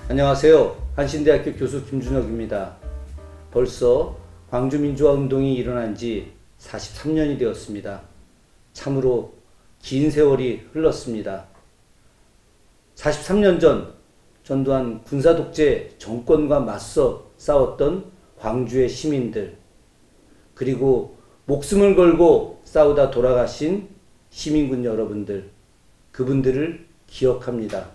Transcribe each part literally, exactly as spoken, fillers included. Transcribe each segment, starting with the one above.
안녕하세요. 한신대학교 교수 김준혁입니다. 벌써 광주민주화운동이 일어난 지 사십삼 년이 되었습니다. 참으로 긴 세월이 흘렀습니다. 사십삼 년 전 전두환 군사독재 정권과 맞서 싸웠던 광주의 시민들, 그리고 목숨을 걸고 싸우다 돌아가신 시민군 여러분들, 그분들을 기억합니다.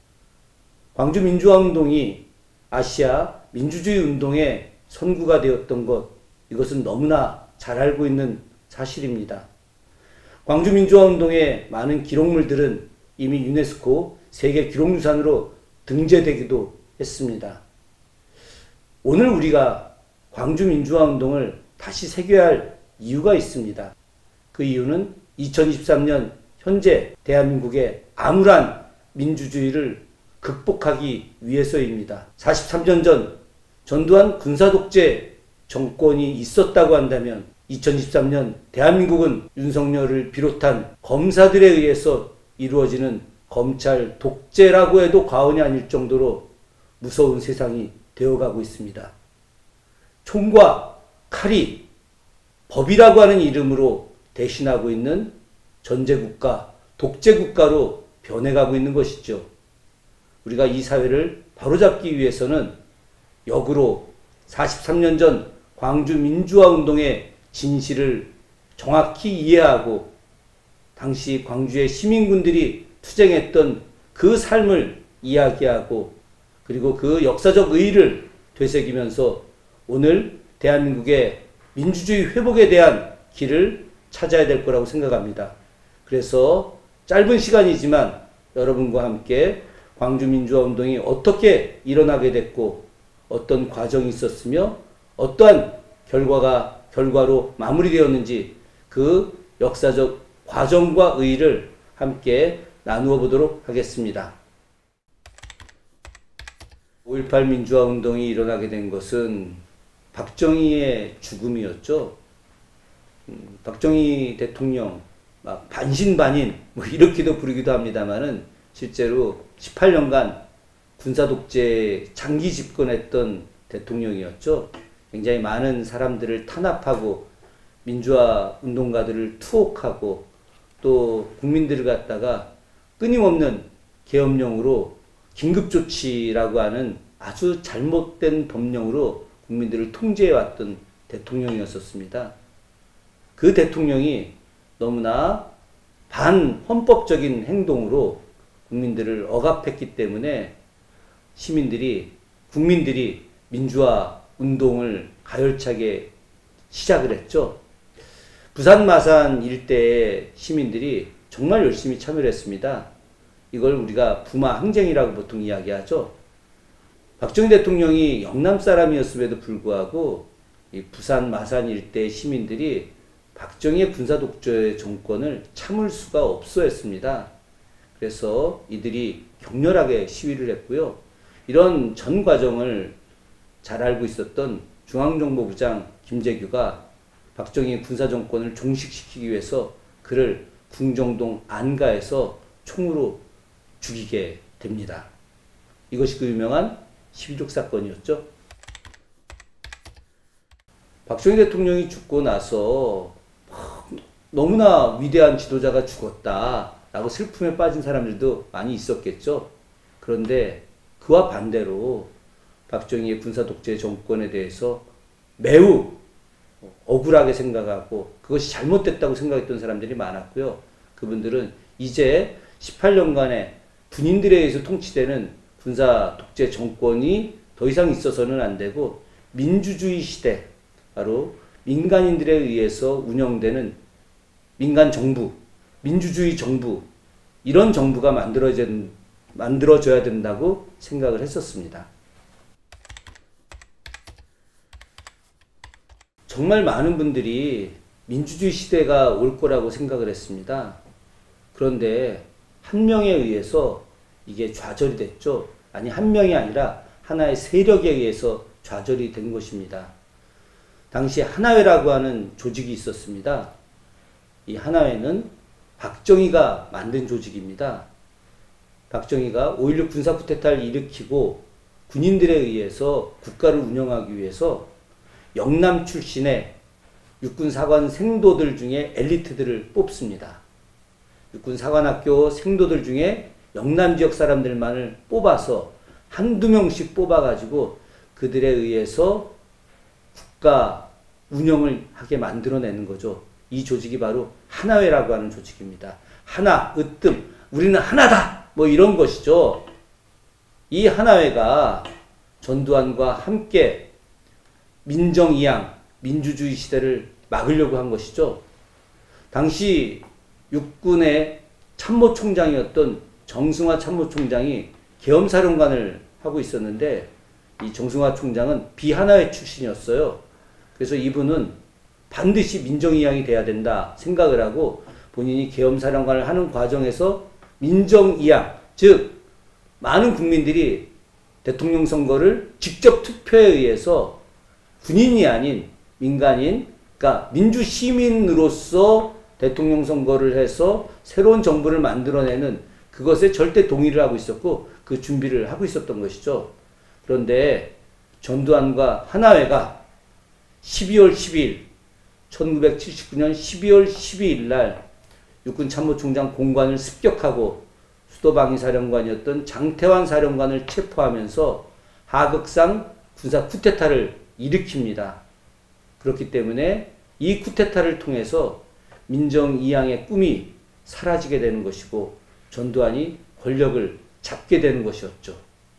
광주민주화운동이 아시아 민주주의 운동의 선구가 되었던 것, 이것은 너무나 잘 알고 있는 사실입니다. 광주민주화운동의 많은 기록물들은 이미 유네스코 세계기록유산으로 등재되기도 했습니다. 오늘 우리가 광주민주화운동을 다시 새겨야 할 이유가 있습니다. 그 이유는 이천이십삼 년 현재 대한민국의 암울한 민주주의를 극복하기 위해서입니다. 사십삼 년 전 전두환 군사독재 정권이 있었다고 한다면 이천이십삼 년 대한민국은 윤석열을 비롯한 검사들에 의해서 이루어지는 검찰 독재라고 해도 과언이 아닐 정도로 무서운 세상이 되어가고 있습니다. 총과 칼이 법이라고 하는 이름으로 대신하고 있는 전제국가, 독재국가로 변해가고 있는 것이죠. 우리가 이 사회를 바로잡기 위해서는 역으로 사십삼 년 전 광주 민주화운동의 진실을 정확히 이해하고 당시 광주의 시민군들이 투쟁했던 그 삶을 이야기하고 그리고 그 역사적 의의를 되새기면서 오늘 대한민국의 민주주의 회복에 대한 길을 찾아야 될 거라고 생각합니다. 그래서 짧은 시간이지만 여러분과 함께 광주민주화운동이 어떻게 일어나게 됐고 어떤 과정이 있었으며 어떠한 결과가 결과로 마무리되었는지 그 역사적 과정과 의의를 함께 나누어 보도록 하겠습니다. 오일팔 민주화운동이 일어나게 된 것은 박정희의 죽음이었죠. 음, 박정희 대통령 막 반신반인 뭐 이렇게도 부르기도 합니다만은 실제로 십팔 년간 군사독재 장기 집권했던 대통령이었죠. 굉장히 많은 사람들을 탄압하고 민주화 운동가들을 투옥하고 또 국민들을 갖다가 끊임없는 계엄령으로 긴급조치라고 하는 아주 잘못된 법령으로 국민들을 통제해왔던 대통령이었었습니다. 그 대통령이 너무나 반헌법적인 행동으로 국민들을 억압했기 때문에 시민들이, 국민들이 민주화 운동을 가열차게 시작을 했죠. 부산 마산 일대의 시민들이 정말 열심히 참여를 했습니다. 이걸 우리가 부마 항쟁이라고 보통 이야기하죠. 박정희 대통령이 영남 사람이었음에도 불구하고 이 부산 마산 일대의 시민들이 박정희의 군사독재 정권을 참을 수가 없어 했습니다. 그래서 이들이 격렬하게 시위를 했고요. 이런 전 과정을 잘 알고 있었던 중앙정보부장 김재규가 박정희 군사정권을 종식시키기 위해서 그를 궁정동 안가에서 총으로 죽이게 됩니다. 이것이 그 유명한 십이족 사건이었죠. 박정희 대통령이 죽고 나서 너무나 위대한 지도자가 죽었다 라고 슬픔에 빠진 사람들도 많이 있었겠죠. 그런데 그와 반대로 박정희의 군사독재 정권에 대해서 매우 억울하게 생각하고 그것이 잘못됐다고 생각했던 사람들이 많았고요. 그분들은 이제 십팔 년간의 군인들에 의해서 통치되는 군사독재 정권이 더 이상 있어서는 안 되고 민주주의 시대, 바로 민간인들에 의해서 운영되는 민간 정부, 민주주의 정부, 이런 정부가 만들어져야, 만들어져야 된다고 생각을 했었습니다. 정말 많은 분들이 민주주의 시대가 올 거라고 생각을 했습니다. 그런데 한 명에 의해서 이게 좌절이 됐죠. 아니, 한 명이 아니라 하나의 세력에 의해서 좌절이 된 것입니다. 당시 하나회라고 하는 조직이 있었습니다. 이 하나회는 박정희가 만든 조직입니다. 박정희가 오일육 군사 쿠데타를 일으키고 군인들에 의해서 국가를 운영하기 위해서 영남 출신의 육군사관 생도들 중에 엘리트들을 뽑습니다. 육군사관학교 생도들 중에 영남 지역 사람들만을 뽑아서 한두 명씩 뽑아가지고 그들에 의해서 국가 운영을 하게 만들어내는 거죠. 이 조직이 바로 하나회라고 하는 조직입니다. 하나, 으뜸, 우리는 하나다! 뭐 이런 것이죠. 이 하나회가 전두환과 함께 민정이양, 민주주의 시대를 막으려고 한 것이죠. 당시 육군의 참모총장이었던 정승화 참모총장이 계엄사령관을 하고 있었는데 이 정승화 총장은 비하나회 출신이었어요. 그래서 이분은 반드시 민정이양이 돼야 된다 생각을 하고 본인이 계엄사령관을 하는 과정에서 민정이양, 즉 많은 국민들이 대통령 선거를 직접 투표에 의해서 군인이 아닌 민간인, 그러니까 민주시민으로서 대통령 선거를 해서 새로운 정부를 만들어내는 그것에 절대 동의를 하고 있었고 그 준비를 하고 있었던 것이죠. 그런데 전두환과 하나회가 십이월 십이일, 천구백칠십구년 십이월 십이일 날 육군 참모총장 공관을 습격하고 수도방위사령관이었던 장태환 사령관을 체포하면서 하극상 군사 쿠데타를 일으킵니다. 그렇기 때문에 이 쿠데타를 통해서 민정이양의 꿈이 사라지게 되는 것이고 전두환이 권력을 잡게 되는 것이었죠.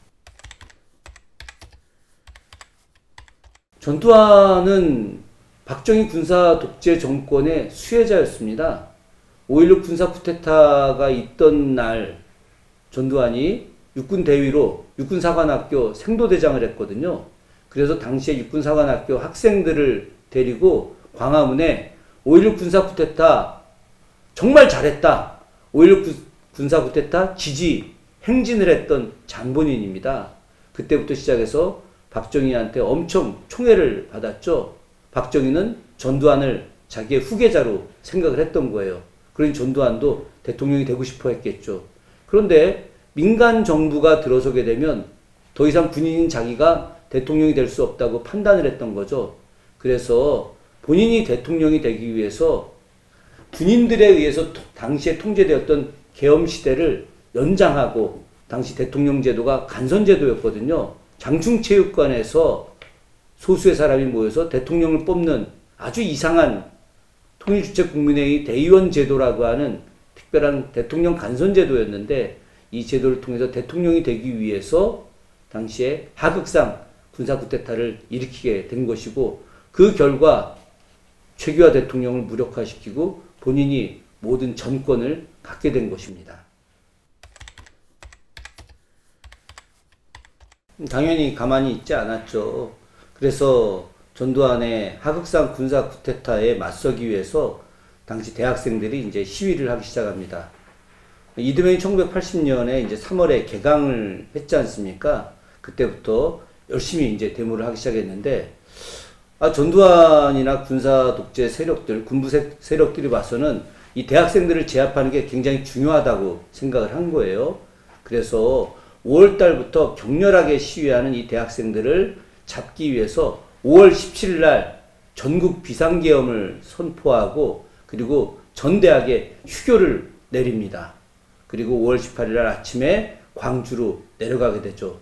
전두환은 박정희 군사 독재 정권의 수혜자였습니다. 오일육 군사 쿠데타가 있던 날 전두환이 육군대위로 육군사관학교 생도대장을 했거든요. 그래서 당시에 육군사관학교 학생들을 데리고 광화문에 오일육 군사 쿠데타 정말 잘했다. 오일육 군사 쿠데타 지지 행진을 했던 장본인입니다. 그때부터 시작해서 박정희한테 엄청 총애를 받았죠. 박정희는 전두환을 자기의 후계자로 생각을 했던 거예요. 그러니 전두환도 대통령이 되고 싶어 했겠죠. 그런데 민간 정부가 들어서게 되면 더 이상 군인인 자기가 대통령이 될 수 없다고 판단을 했던 거죠. 그래서 본인이 대통령이 되기 위해서 군인들에 의해서 당시에 통제되었던 계엄시대를 연장하고 당시 대통령 제도가 간선제도였거든요. 장충체육관에서 소수의 사람이 모여서 대통령을 뽑는 아주 이상한 통일주체국민회의 대의원 제도라고 하는 특별한 대통령 간선제도였는데 이 제도를 통해서 대통령이 되기 위해서 당시에 하극상 군사 쿠데타를 일으키게 된 것이고 그 결과 최규하 대통령을 무력화시키고 본인이 모든 전권을 갖게 된 것입니다. 당연히 가만히 있지 않았죠. 그래서 전두환의 하극상 군사 쿠데타에 맞서기 위해서 당시 대학생들이 이제 시위를 하기 시작합니다. 이듬해인 천구백팔십년에 이제 삼월에 개강을 했지 않습니까? 그때부터 열심히 이제 데모를 하기 시작했는데, 아, 전두환이나 군사 독재 세력들, 군부 세, 세력들이 봐서는 이 대학생들을 제압하는 게 굉장히 중요하다고 생각을 한 거예요. 그래서 오월 달부터 격렬하게 시위하는 이 대학생들을 잡기 위해서 오월 십칠일 날 전국 비상계엄을 선포하고 그리고 전 대학에 휴교를 내립니다. 그리고 오월 십팔일 날 아침에 광주로 내려가게 되죠.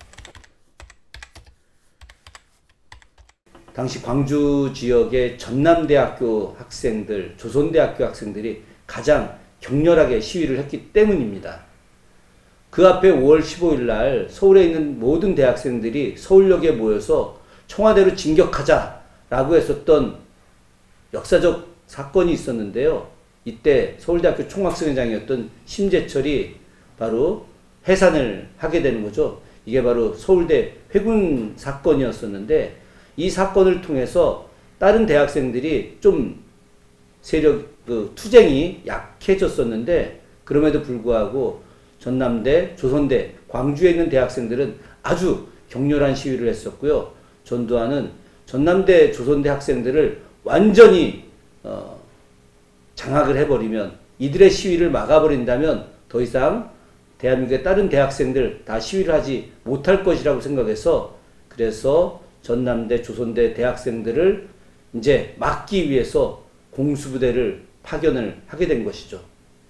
당시 광주 지역의 전남대학교 학생들, 조선대학교 학생들이 가장 격렬하게 시위를 했기 때문입니다. 그 앞에 오월 십오일 날 서울에 있는 모든 대학생들이 서울역에 모여서 청와대로 진격하자라고 했었던 역사적 사건이 있었는데요. 이때 서울대학교 총학생회장이었던 심재철이 바로 해산을 하게 되는 거죠. 이게 바로 서울대 회군 사건이었었는데 이 사건을 통해서 다른 대학생들이 좀 세력, 그 투쟁이 약해졌었는데 그럼에도 불구하고 전남대, 조선대, 광주에 있는 대학생들은 아주 격렬한 시위를 했었고요. 전두환은 전남대, 조선대 학생들을 완전히 어, 장악을 해버리면 이들의 시위를 막아버린다면 더 이상 대한민국의 다른 대학생들 다 시위를 하지 못할 것이라고 생각해서 그래서 전남대, 조선대 대학생들을 이제 막기 위해서 공수부대를 파견을 하게 된 것이죠.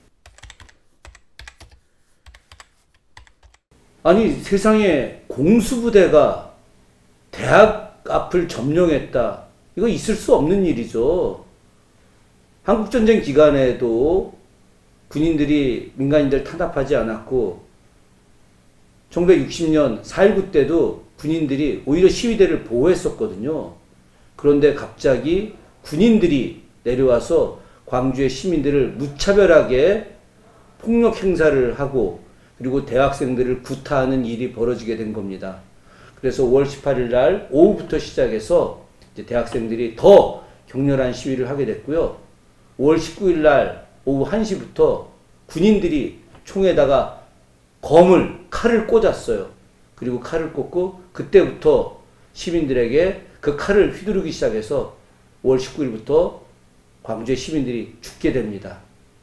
아니 세상에 공수부대가 대학 앞을 점령했다. 이거 있을 수 없는 일이죠. 한국전쟁 기간에도 군인들이 민간인들 탄압하지 않았고 천구백육십 년 사 일구 때도 군인들이 오히려 시위대를 보호했었거든요. 그런데 갑자기 군인들이 내려와서 광주의 시민들을 무차별하게 폭력 행사를 하고 그리고 대학생들을 구타하는 일이 벌어지게 된 겁니다. 그래서 오월 십팔일 날 오후부터 시작해서 이제 대학생들이 더 격렬한 시위를 하게 됐고요. 오월 십구일 날 오후 한 시부터 군인들이 총에다가 검을, 칼을 꽂았어요. 그리고 칼을 꽂고 그때부터 시민들에게 그 칼을 휘두르기 시작해서 오월 십구일부터 광주의 시민들이 죽게 됩니다.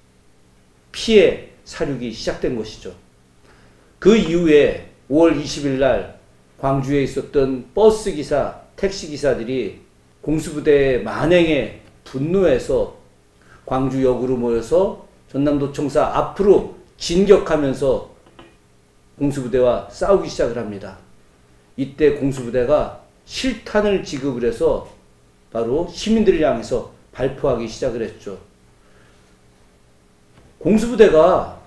피해 사륙이 시작된 것이죠. 그 이후에 오월 이십일 날 광주에 있었던 버스기사, 택시기사들이 공수부대의 만행에 분노해서 광주역으로 모여서 전남도청사 앞으로 진격하면서 공수부대와 싸우기 시작을 합니다. 이때 공수부대가 실탄을 지급을 해서 바로 시민들을 향해서 발포하기 시작을 했죠. 공수부대가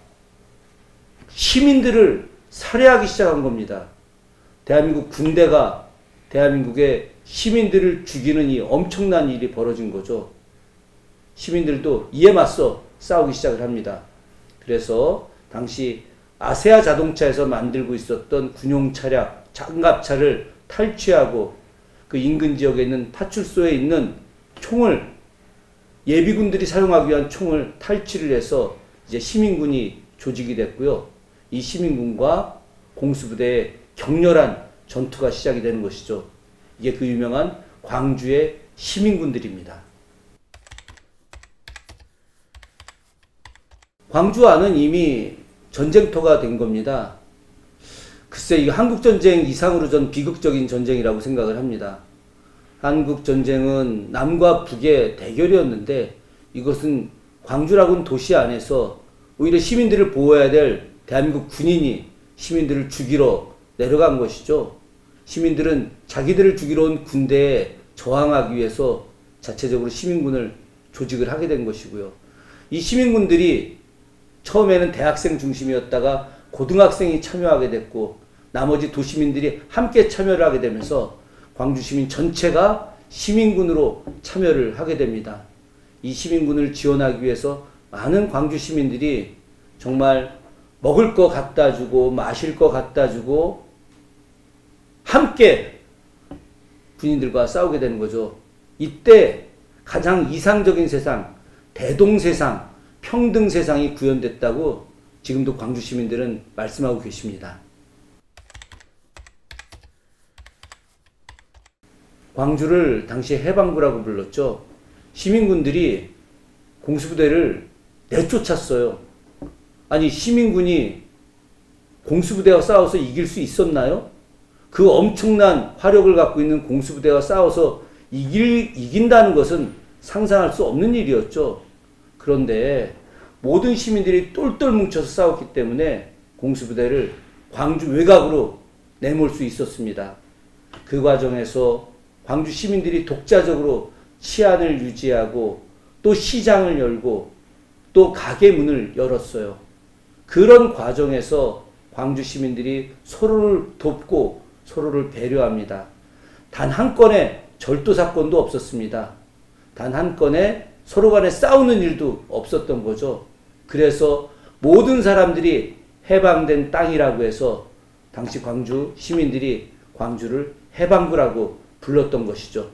시민들을 살해하기 시작한 겁니다. 대한민국 군대가 대한민국의 시민들을 죽이는 이 엄청난 일이 벌어진 거죠. 시민들도 이에 맞서 싸우기 시작을 합니다. 그래서 당시 아세아 자동차에서 만들고 있었던 군용 차량, 장갑차를 탈취하고 그 인근 지역에 있는 파출소에 있는 총을 예비군들이 사용하기 위한 총을 탈취를 해서 이제 시민군이 조직이 됐고요. 이 시민군과 공수부대의 격렬한 전투가 시작이 되는 것이죠. 이게 그 유명한 광주의 시민군들입니다. 광주 안은 이미 전쟁터가 된 겁니다. 글쎄 이거 한국전쟁 이상으로 전 비극적인 전쟁이라고 생각을 합니다. 한국전쟁은 남과 북의 대결이었는데 이것은 광주라고는 도시 안에서 오히려 시민들을 보호해야 될 대한민국 군인이 시민들을 죽이러 내려간 것이죠. 시민들은 자기들을 죽이러 온 군대에 저항하기 위해서 자체적으로 시민군을 조직을 하게 된 것이고요. 이 시민군들이 처음에는 대학생 중심이었다가 고등학생이 참여하게 됐고 나머지 도시민들이 함께 참여를 하게 되면서 광주 시민 전체가 시민군으로 참여를 하게 됩니다. 이 시민군을 지원하기 위해서 많은 광주 시민들이 정말 먹을 거 갖다 주고 마실 거 갖다 주고 함께 군인들과 싸우게 되는 거죠. 이때 가장 이상적인 세상, 대동세상, 평등세상이 구현됐다고 지금도 광주 시민들은 말씀하고 계십니다. 광주를 당시 해방구라고 불렀죠. 시민군들이 공수부대를 내쫓았어요. 아니 시민군이 공수부대와 싸워서 이길 수 있었나요? 그 엄청난 화력을 갖고 있는 공수부대와 싸워서 이길, 이긴다는 것은 상상할 수 없는 일이었죠. 그런데 모든 시민들이 똘똘 뭉쳐서 싸웠기 때문에 공수부대를 광주 외곽으로 내몰 수 있었습니다. 그 과정에서 광주 시민들이 독자적으로 치안을 유지하고 또 시장을 열고 또 가게 문을 열었어요. 그런 과정에서 광주 시민들이 서로를 돕고 서로를 배려합니다. 단 한 건의 절도 사건도 없었습니다. 단 한 건의 서로 간에 싸우는 일도 없었던 거죠. 그래서 모든 사람들이 해방된 땅이라고 해서 당시 광주 시민들이 광주를 해방구라고 불렀던 것이죠.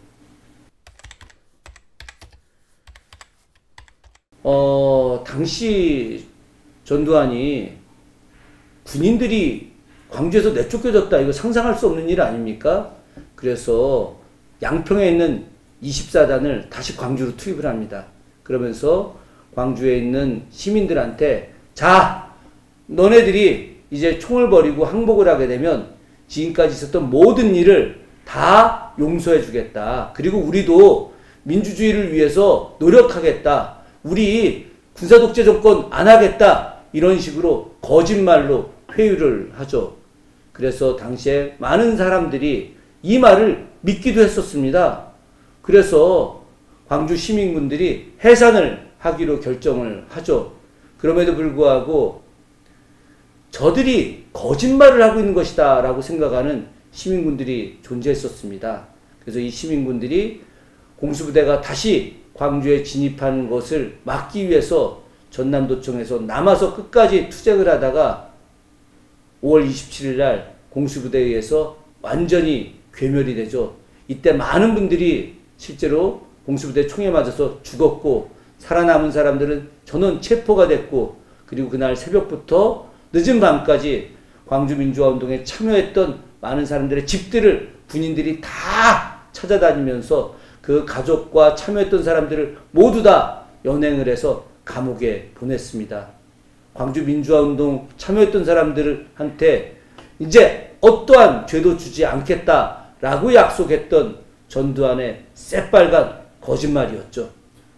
어, 당시 전두환이 군인들이 광주에서 내쫓겨졌다. 이거 상상할 수 없는 일 아닙니까? 그래서 양평에 있는 이십사 단을 다시 광주로 투입을 합니다. 그러면서 광주에 있는 시민들한테 자, 너네들이 이제 총을 버리고 항복을 하게 되면 지금까지 있었던 모든 일을 다 용서해 주겠다. 그리고 우리도 민주주의를 위해서 노력하겠다. 우리 군사독재 정권 안 하겠다. 이런 식으로 거짓말로 회유를 하죠. 그래서 당시에 많은 사람들이 이 말을 믿기도 했었습니다. 그래서 광주 시민군들이 해산을 하기로 결정을 하죠. 그럼에도 불구하고 저들이 거짓말을 하고 있는 것이다 라고 생각하는 시민군들이 존재했었습니다. 그래서 이 시민군들이 공수부대가 다시 광주에 진입하는 것을 막기 위해서 전남도청에서 남아서 끝까지 투쟁을 하다가 오월 이십칠일 날 공수부대에 의해서 완전히 괴멸이 되죠. 이때 많은 분들이 실제로 공수부대 총에 맞아서 죽었고, 살아남은 사람들은 전원 체포가 됐고, 그리고 그날 새벽부터 늦은 밤까지 광주민주화운동에 참여했던 많은 사람들의 집들을 군인들이 다 찾아다니면서 그 가족과 참여했던 사람들을 모두 다 연행을 해서 감옥에 보냈습니다. 광주민주화운동 참여했던 사람들한테 이제 어떠한 죄도 주지 않겠다라고 약속했던 전두환의 새빨간 거짓말이었죠.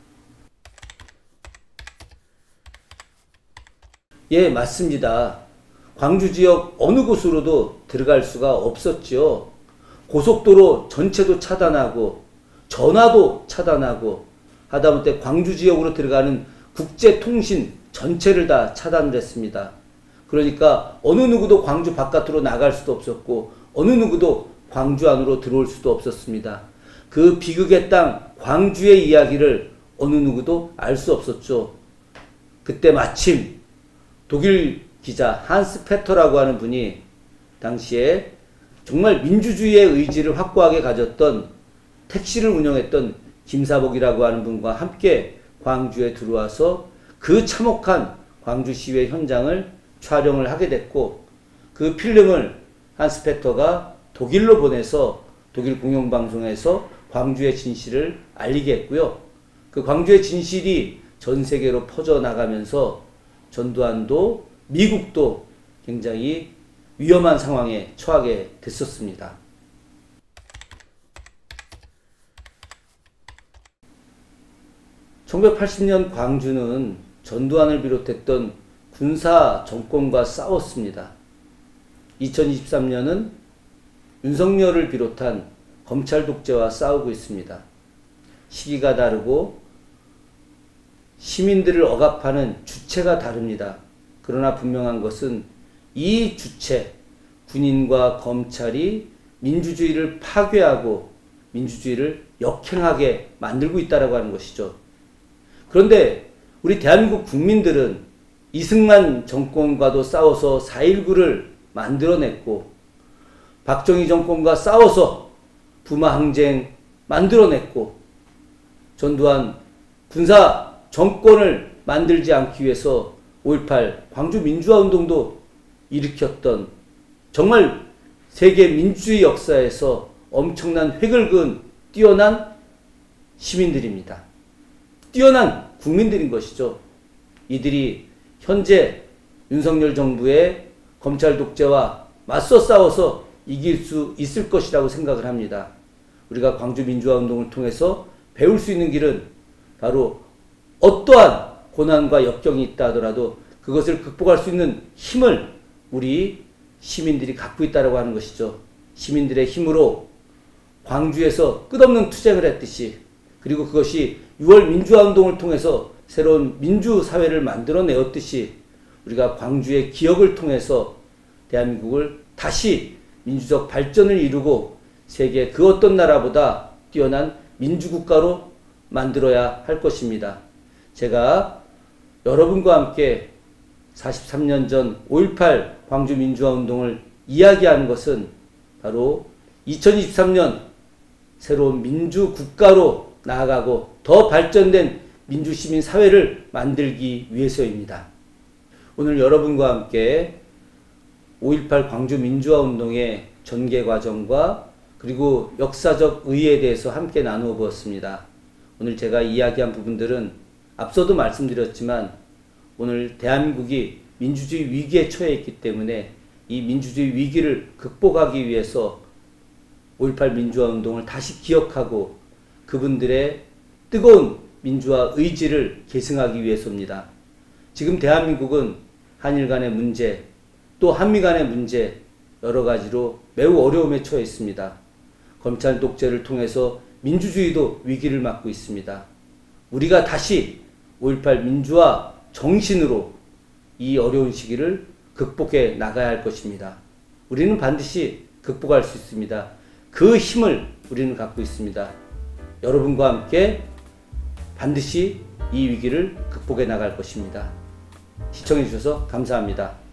예, 맞습니다. 광주 지역 어느 곳으로도 들어갈 수가 없었죠. 고속도로 전체도 차단하고 전화도 차단하고 하다못해 광주 지역으로 들어가는 국제통신 전체를 다 차단을 했습니다. 그러니까 어느 누구도 광주 바깥으로 나갈 수도 없었고 어느 누구도 광주 안으로 들어올 수도 없었습니다. 그 비극의 땅 광주의 이야기를 어느 누구도 알 수 없었죠. 그때 마침 독일 기자 한스 페터라고 하는 분이 당시에 정말 민주주의의 의지를 확고하게 가졌던 택시를 운영했던 김사복이라고 하는 분과 함께 광주에 들어와서 그 참혹한 광주 시위의 현장을 촬영을 하게 됐고, 그 필름을 한스 페터가 독일로 보내서 독일 공영방송에서 광주의 진실을 알리게 했고요. 그 광주의 진실이 전 세계로 퍼져나가면서 전두환도 미국도 굉장히 위험한 상황에 처하게 됐었습니다. 천구백팔십 년 광주는 전두환을 비롯했던 군사 정권과 싸웠습니다. 이천이십삼 년은 윤석열을 비롯한 검찰 독재와 싸우고 있습니다. 시기가 다르고 시민들을 억압하는 주체가 다릅니다. 그러나 분명한 것은 이 주체, 군인과 검찰이 민주주의를 파괴하고 민주주의를 역행하게 만들고 있다고 하는 것이죠. 그런데 우리 대한민국 국민들은 이승만 정권과도 싸워서 사 일구를 만들어냈고, 박정희 정권과 싸워서 부마항쟁 만들어냈고, 전두환 군사 정권을 만들지 않기 위해서 오일팔 광주 민주화운동도 일으켰던 정말 세계 민주주의 역사에서 엄청난 획을 그은 뛰어난 시민들입니다. 뛰어난 국민들인 것이죠. 이들이 현재 윤석열 정부의 검찰 독재와 맞서 싸워서 이길 수 있을 것이라고 생각을 합니다. 우리가 광주 민주화운동을 통해서 배울 수 있는 길은 바로 어떠한 고난과 역경이 있다 하더라도 그것을 극복할 수 있는 힘을 우리 시민들이 갖고 있다고 하는 것이죠. 시민들의 힘으로 광주에서 끝없는 투쟁을 했듯이, 그리고 그것이 유월 민주화운동을 통해서 새로운 민주사회를 만들어내었듯이, 우리가 광주의 기억을 통해서 대한민국을 다시 민주적 발전을 이루고 세계 그 어떤 나라보다 뛰어난 민주국가로 만들어야 할 것입니다. 제가 여러분과 함께 사십삼 년 전 오일팔 광주 민주화운동을 이야기하는 것은 바로 이천이십삼 년 새로운 민주국가로 나아가고 더 발전된 민주시민사회를 만들기 위해서입니다. 오늘 여러분과 함께 오일팔 광주 민주화운동의 전개 과정과 그리고 역사적 의의에 대해서 함께 나누어 보았습니다. 오늘 제가 이야기한 부분들은 앞서도 말씀드렸지만 오늘 대한민국이 민주주의 위기에 처해 있기 때문에 이 민주주의 위기를 극복하기 위해서 오일팔 민주화 운동을 다시 기억하고 그분들의 뜨거운 민주화 의지를 계승하기 위해서입니다. 지금 대한민국은 한일 간의 문제, 또 한미 간의 문제 여러 가지로 매우 어려움에 처해 있습니다. 검찰 독재를 통해서 민주주의도 위기를 맞고 있습니다. 우리가 다시 오일팔 민주화 정신으로 이 어려운 시기를 극복해 나가야 할 것입니다. 우리는 반드시 극복할 수 있습니다. 그 힘을 우리는 갖고 있습니다. 여러분과 함께 반드시 이 위기를 극복해 나갈 것입니다. 시청해 주셔서 감사합니다.